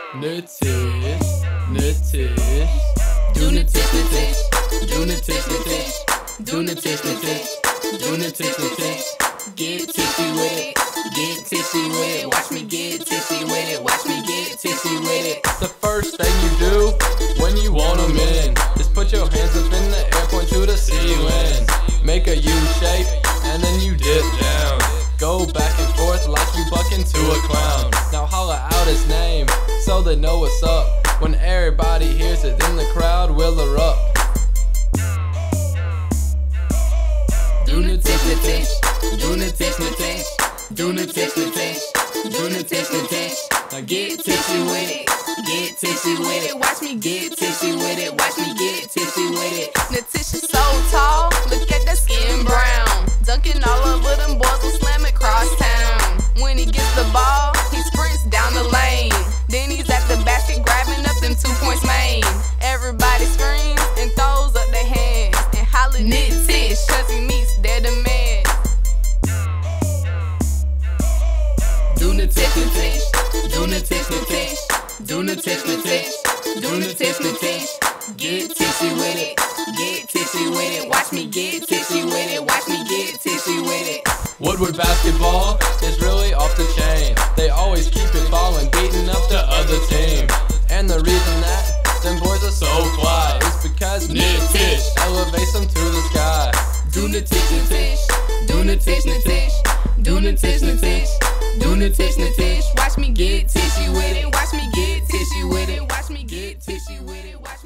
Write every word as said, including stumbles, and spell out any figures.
Natish, Natish, do Natish, Natish, do Natish, Natish, do Natish, Natish, do Natish, Natish. Get tishy with it, get tishy with it. Watch me get tishy with it, watch me get tishy with it. The first thing you do when you want them in is put your hands up in the air, point to the ceiling. Make a U shape and then you dip down. Go back and forth like you bucking to a clown. Now holla out his name so they know what's up. When everybody hears it, then the crowd will erupt. Do Natish, Natish, do Natish, Natish, do Natish, Natish, do Natish, Natish. Now get tishy with it, get tishy with it. Watch me get tishy with it, watch me get tishy with it. Natish is so tall, look at that skin brown. Dunking all over them boys will slam it cross town. When he gets the ball, he sprints down the lane. Then he's at the basket grabbing up them two points main. Everybody screams and throws up their hands and holler Natish, cause he meets their demand. Do Natish, Natish, do Natish, Natish, do Natish, Natish, do Natish, Natish. Get tishy with it, get tishy with it. Watch me get tishy with it, watch me get tishy with it. Woodward basketball is really off the chain. They always keep it ballin', beating up the other team. And the reason that them boys are so fly is because Natish elevates them to the sky. Do Natish, Natish, do Natish, Natish, do Natish, Natish, do Natish, Natish. Watch me get tishy with it, watch me get tishy with it, watch me get tishy with it, watch